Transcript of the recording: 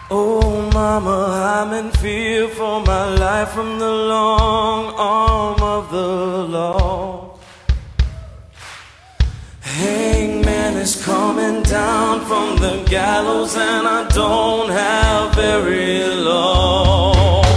Oh mama, I'm in fear for my life from the long arm of the law. Hangman is coming down from the gallows, and I don't have very long.